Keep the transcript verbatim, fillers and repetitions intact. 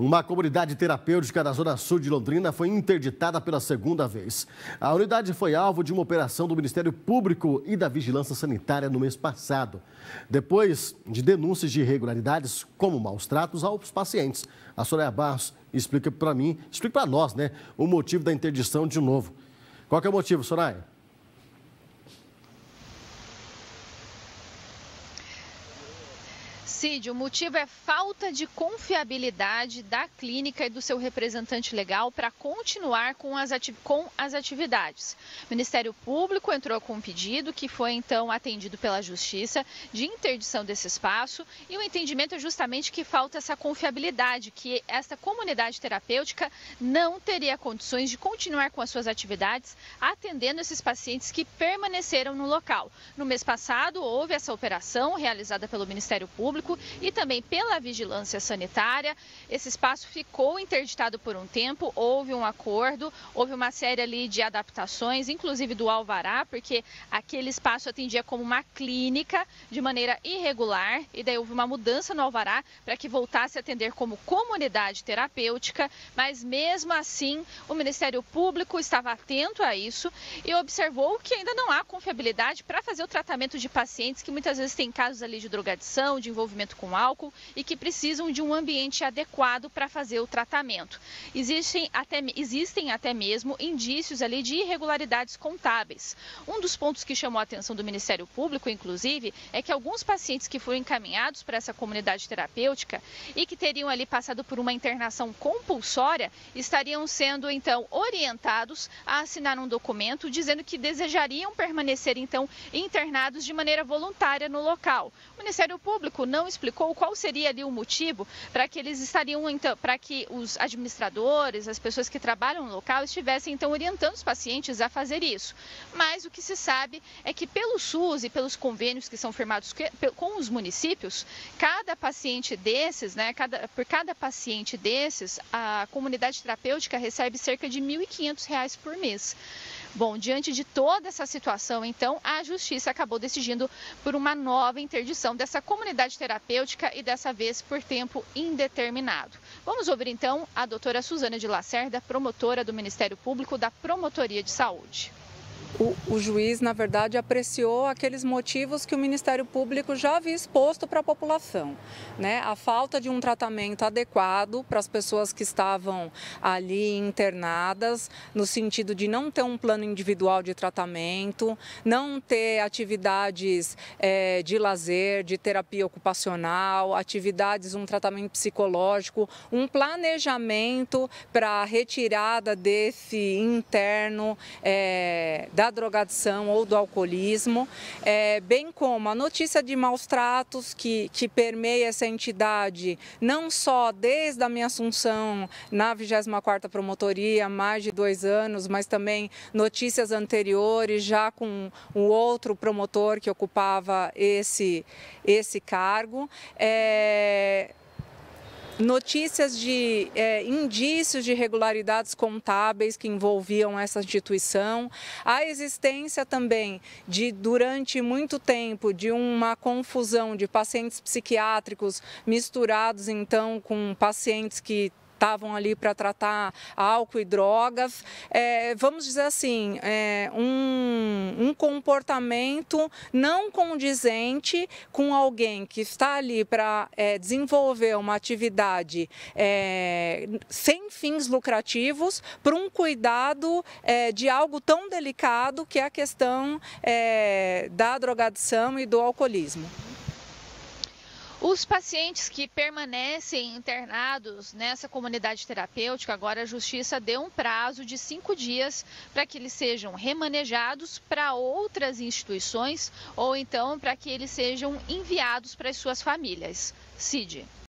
Uma comunidade terapêutica da Zona Sul de Londrina foi interditada pela segunda vez. A unidade foi alvo de uma operação do Ministério Público e da Vigilância Sanitária no mês passado, depois de denúncias de irregularidades como maus tratos aos pacientes. A Soraya Barros explica para mim, explica para nós, né, o motivo da interdição de novo. Qual que é o motivo, Soraya? Cid, o motivo é falta de confiabilidade da clínica e do seu representante legal para continuar com as, ati com as atividades. O Ministério Público entrou com um pedido que foi então atendido pela Justiça de interdição desse espaço e o entendimento é justamente que falta essa confiabilidade, que essa comunidade terapêutica não teria condições de continuar com as suas atividades atendendo esses pacientes que permaneceram no local. No mês passado houve essa operação realizada pelo Ministério Público e também pela Vigilância Sanitária. Esse espaço ficou interditado por um tempo, houve um acordo, houve uma série ali de adaptações, inclusive do alvará, porque aquele espaço atendia como uma clínica de maneira irregular e daí houve uma mudança no alvará para que voltasse a atender como comunidade terapêutica, mas mesmo assim o Ministério Público estava atento a isso e observou que ainda não há confiabilidade para fazer o tratamento de pacientes que muitas vezes têm casos ali de drogadição, de envolvimento com álcool e que precisam de um ambiente adequado para fazer o tratamento. Existem até, existem até mesmo indícios ali de irregularidades contábeis. Um dos pontos que chamou a atenção do Ministério Público, inclusive, é que alguns pacientes que foram encaminhados para essa comunidade terapêutica e que teriam ali passado por uma internação compulsória, estariam sendo então orientados a assinar um documento dizendo que desejariam permanecer então internados de maneira voluntária no local. O Ministério Público não explicou qual seria ali o motivo para que eles estariam, então, para que os administradores, as pessoas que trabalham no local, estivessem então orientando os pacientes a fazer isso. Mas o que se sabe é que pelo SUS e pelos convênios que são firmados com os municípios, cada paciente desses, né, cada, por cada paciente desses, a comunidade terapêutica recebe cerca de mil e quinhentos reais por mês. Bom, diante de toda essa situação, então, a Justiça acabou decidindo por uma nova interdição dessa comunidade terapêutica e dessa vez por tempo indeterminado. Vamos ouvir, então, a doutora Suzana de Lacerda, promotora do Ministério Público da Promotoria de Saúde. O, o juiz, na verdade, apreciou aqueles motivos que o Ministério Público já havia exposto para a população, né? A falta de um tratamento adequado para as pessoas que estavam ali internadas, no sentido de não ter um plano individual de tratamento, não ter atividades é, de lazer, de terapia ocupacional, atividades, um tratamento psicológico, um planejamento para a retirada desse interno é, da da drogadição ou do alcoolismo, é, bem como a notícia de maus tratos que, que permeia essa entidade, não só desde a minha assunção na vigésima quarta Promotoria, há mais de dois anos, mas também notícias anteriores, já com o outro promotor que ocupava esse, esse cargo. É, Notícias de é, indícios de irregularidades contábeis que envolviam essa instituição, a existência também de, durante muito tempo, de uma confusão de pacientes psiquiátricos misturados então com pacientes que estavam ali para tratar álcool e drogas, é, vamos dizer assim, é, um, um comportamento não condizente com alguém que está ali para é, desenvolver uma atividade é, sem fins lucrativos, para um cuidado é, de algo tão delicado que é a questão é, da drogadição e do alcoolismo. Os pacientes que permanecem internados nessa comunidade terapêutica, agora a Justiça deu um prazo de cinco dias para que eles sejam remanejados para outras instituições ou então para que eles sejam enviados para as suas famílias. Cid.